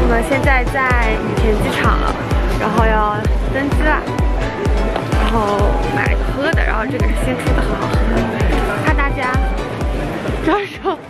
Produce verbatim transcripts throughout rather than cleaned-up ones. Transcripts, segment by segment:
们现在在羽田机场了，然后要登机了，然后买了个喝的，然后这个是新出的，很好喝，看大家招手。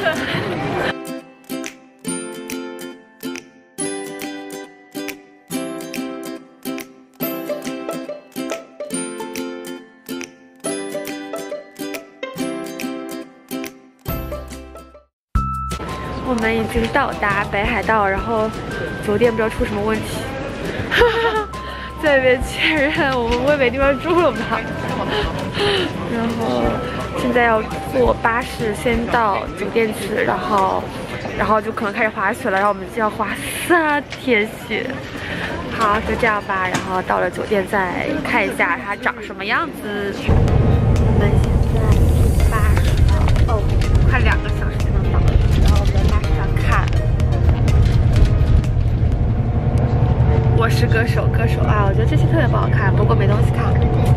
我们已经到达北海道，然后酒店不知道出什么问题，在那边确认我们会没地方住了吧。然后现在要坐巴士先到酒店去，然后然后就可能开始滑雪了，然后我们就要滑三天雪。好，就这样吧，然后到了酒店再看一下它长什么样子。我们现在坐巴士了，哦，快两个小时才能到。然后我们在巴士上看《我是歌手》，歌手啊，我觉得这期特别不好看，不过没东西看。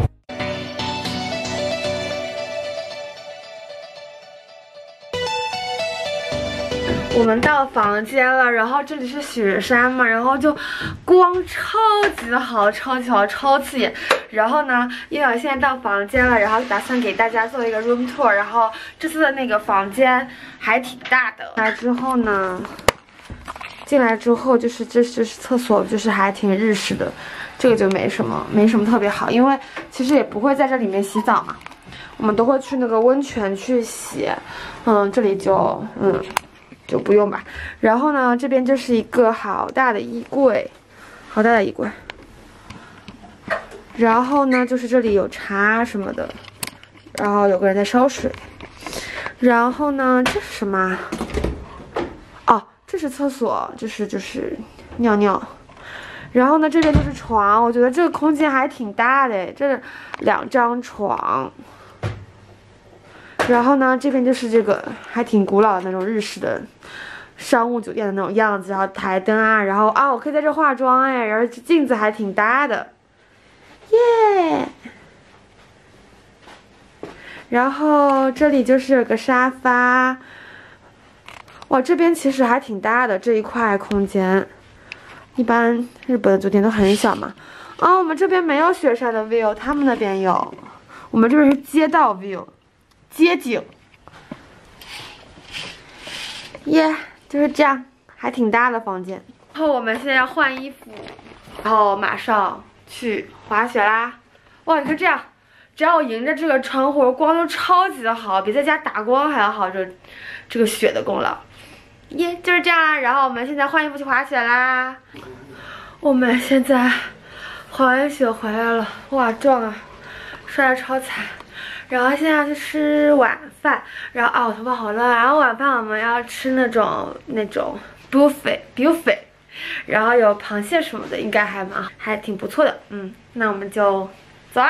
我们到房间了，然后这里是雪山嘛，然后就光超级好，超级好，超刺眼。然后呢，因为我现在到房间了，然后打算给大家做一个 room tour。然后这次的那个房间还挺大的。来之后呢，进来之后就是这就是厕所，就是还挺日式的。这个就没什么，没什么特别好，因为其实也不会在这里面洗澡嘛，我们都会去那个温泉去洗。嗯，这里就嗯。就不用吧。然后呢，这边就是一个好大的衣柜，好大的衣柜。然后呢，就是这里有茶什么的，然后有个人在烧水。然后呢，这是什么？哦，这是厕所，就是就是尿尿。然后呢，这边就是床，我觉得这个空间还挺大的，这两张床。然后呢，这边就是这个还挺古老的那种日式的商务酒店的那种样子，然后台灯啊，然后啊，我可以在这化妆哎，然后镜子还挺大的，耶！然后这里就是有个沙发，哇，这边其实还挺大的这一块空间，一般日本的酒店都很小嘛。啊，我们这边没有雪山的 view， 他们那边有，我们这边是街道 view。街景，耶、yeah, ，就是这样，还挺大的房间。然后我们现在要换衣服，然后马上去滑雪啦！哇，你看这样，只要我迎着这个窗户，光都超级的好，比在家打光还要好。这这个雪的功劳，耶、yeah, ，就是这样啦。然后我们现在换衣服去滑雪啦。我们现在滑完雪回来了，哇，壮啊，摔得超惨。然后现在去吃晚饭，然后啊，我头发好乱。然后晚饭我们要吃那种那种 buffet buffet， 然后有螃蟹什么的，应该还蛮还挺不错的。嗯，那我们就走啊。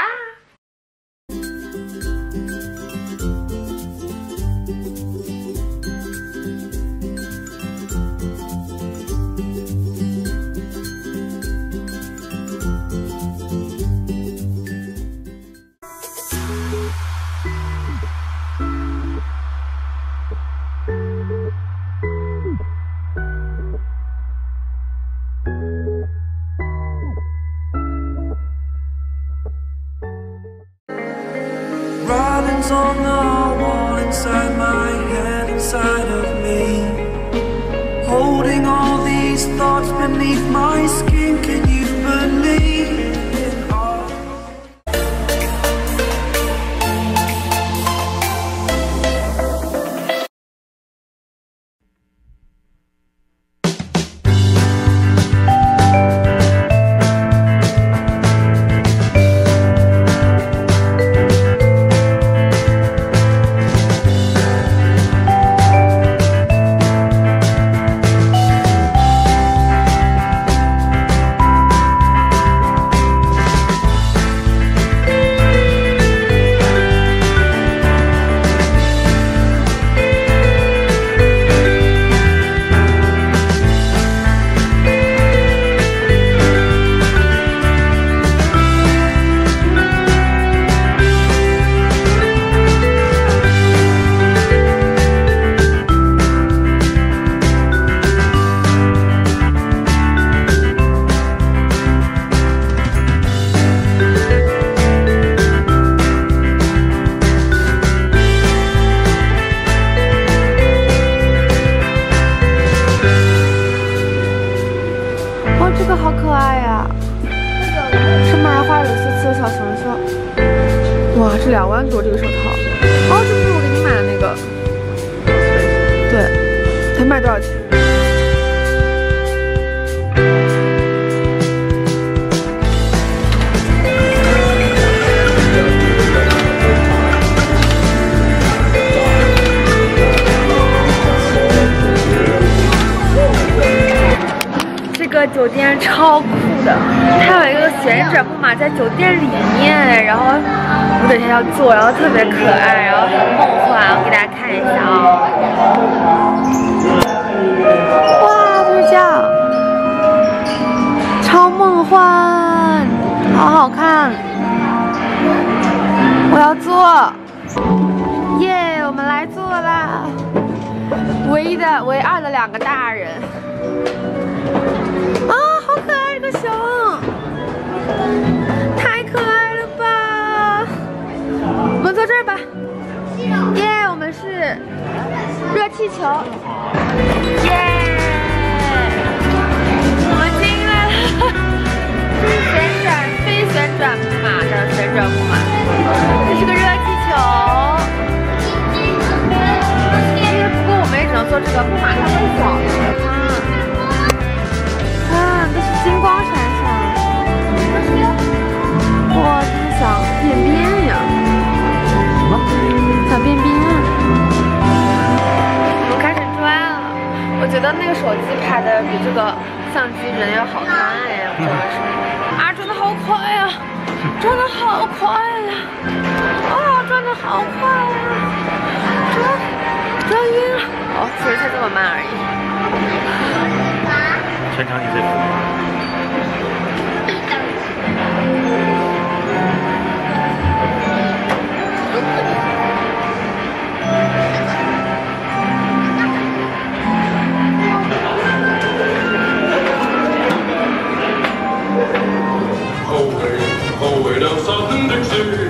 Writings on the wall inside my head, inside of me, holding all these thoughts beneath my skin. Can you believe in all? 个好可爱呀、啊！是卖花有丝丝的小熊熊。哇，这两万多这个手套。哦，这不是我给你买的那个。对，它卖多少钱？ 这个酒店超酷的，它有一个旋转木马在酒店里面，然后我等一下要坐，然后特别可爱，然后很梦幻，我给大家看一下啊、哦！哇，就是这样，超梦幻，好好看，我要坐，耶，我们来坐啦！唯一的、唯二的两个大人。 啊，好可爱这个熊，太可爱了吧！我们坐这儿吧。耶，我们是热气球。耶，我们进来了。这是旋转非旋转木马的旋转木马，这是个热气球。不过我们也只能坐这个木马，它很小的。 看，这是金光闪闪，哇，真的想变变呀！什么？想变变？我们开始转了。我觉得那个手机拍的比这个相机人要好看哎，真的是。啊，转的好快呀！转的好快呀！啊，转的好快呀！转，转晕了。哦，其实才这么慢而已。 全场你最服。 后悔，后悔了三的事。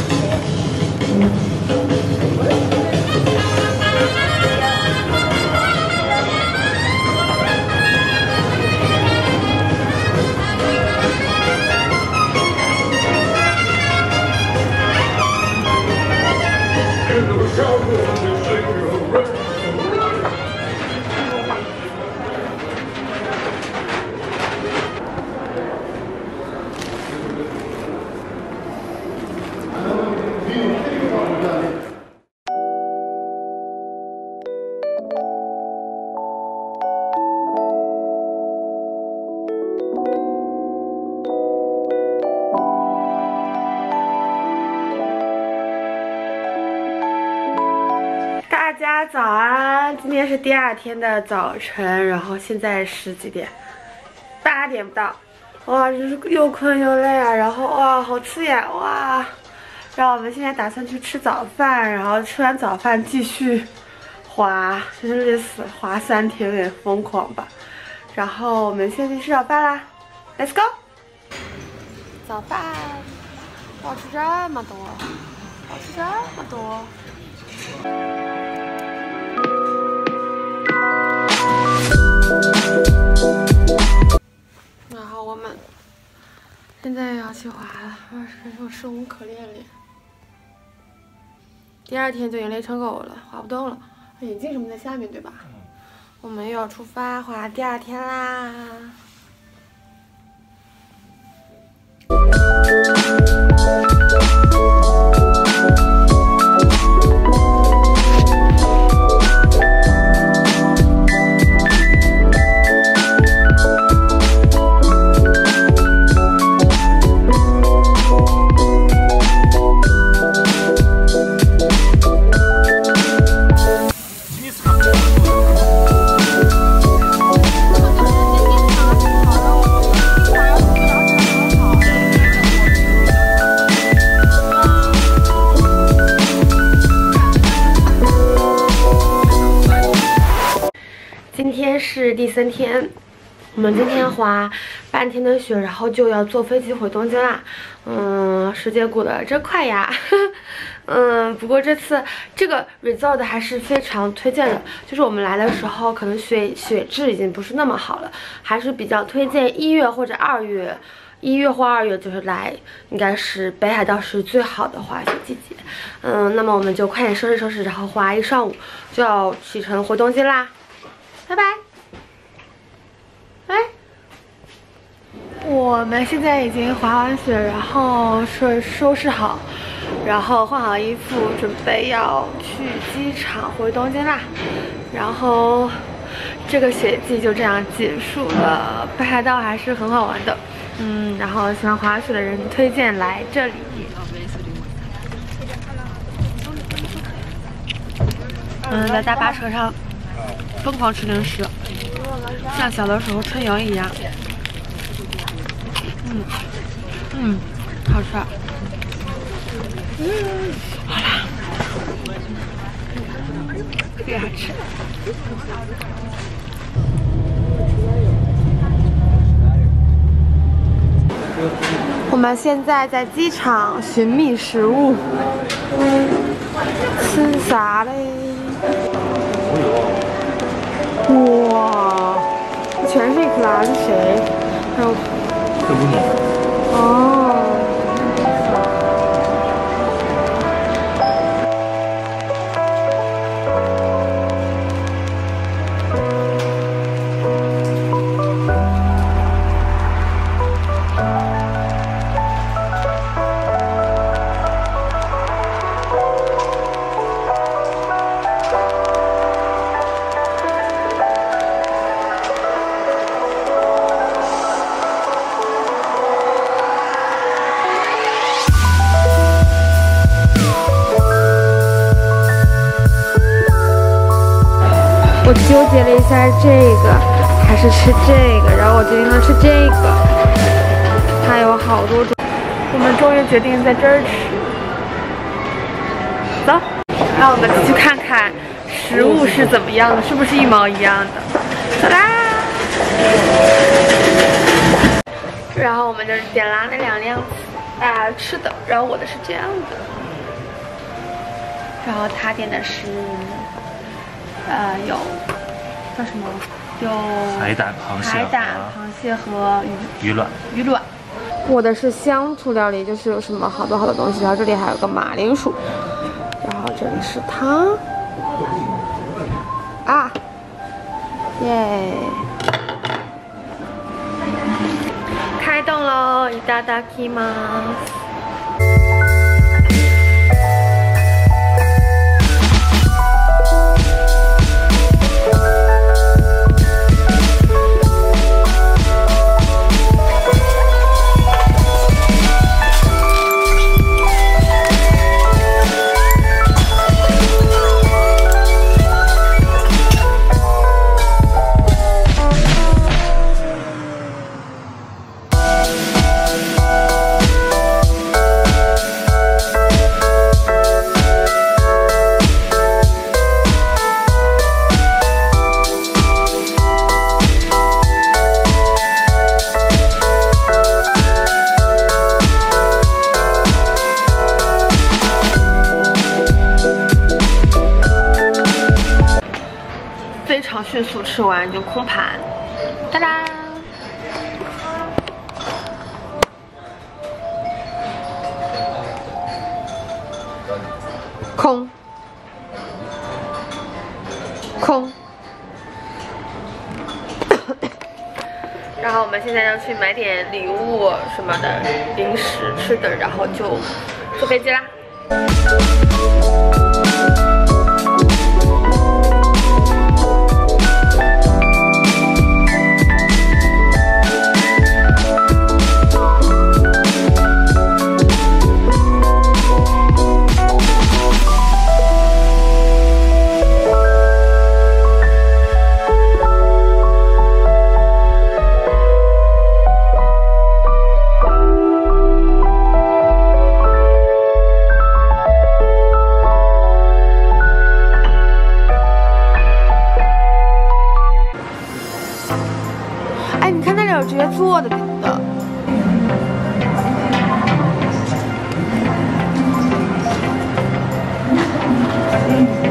大家早安！今天是第二天的早晨，然后现在是几点？八点不到。哇，真是又困又累啊！然后哇，好刺眼哇！然后我们现在打算去吃早饭，然后吃完早饭继续滑，真是累死了，滑三天有点疯狂吧。然后我们现在去吃早饭啦 ，Let's go！ 早饭，我吃这么多，我吃这么多。 然后我们现在要去滑了，啊，感觉我生无可恋脸。第二天就已经累成狗了，滑不动了。眼镜什么在下面对吧？我们又要出发滑第二天啦。今天是第三天，我们今天滑半天的雪，然后就要坐飞机回东京啦。嗯，时间过得真快呀。 嗯，不过这次这个 resort 还是非常推荐的，就是我们来的时候可能雪雪质已经不是那么好了，还是比较推荐一月或者二月。一月或二月就是来，应该是北海道是最好的滑雪季节。嗯，那么我们就快点收拾收拾，然后滑一上午就要启程回东京啦。拜拜。哎，我们现在已经滑完雪，然后收收拾好，然后换好衣服，准备要去机场回东京啦。然后这个雪季就这样结束了，北海道还是很好玩的。嗯，然后喜欢滑雪的人推荐来这里。嗯，在大巴车上疯狂吃零食，像小的时候春游一样。嗯嗯，好吃。嗯，好啦，特别好吃。我们现在在机场寻觅食物，吃啥嘞？哇，这全是一克拉，是谁？还有， 这不你。 哦。我纠结了一下，这个还是吃这个，然后我决定了吃这个。它有好多种，我们终于决定在这儿吃。走，让我们继续看看食物是怎么样的，是不是一毛一样的？走啦！然后我们就点了那两辆啊吃的，然后我的是这样的，然后他点的是。呃，有叫什么？有海胆、螃蟹、 海胆、螃蟹和鱼鱼卵。 鱼卵。我的是乡土料理，就是有什么好多好多东西，然后这里还有个马铃薯，然后这里是汤。啊，耶！开动喽！いただきます。非常迅速吃完就空盘，哒哒！空，空。然后我们现在要去买点礼物什么的，零食吃的，然后就坐飞机啦。哎，你看那里有直接坐的的。 嗯。